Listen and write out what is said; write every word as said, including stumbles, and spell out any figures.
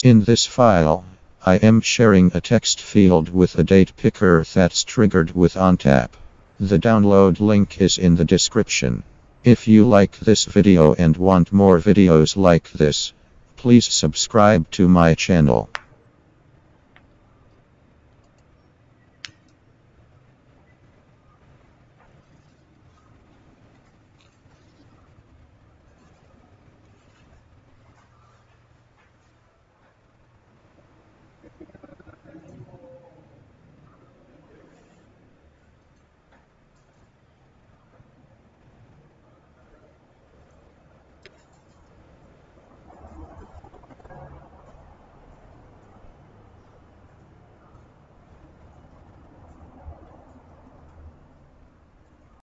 In this file, I am sharing a text field with a date picker that's triggered with OnTap. The download link is in the description. If you like this video and want more videos like this, please subscribe to my channel.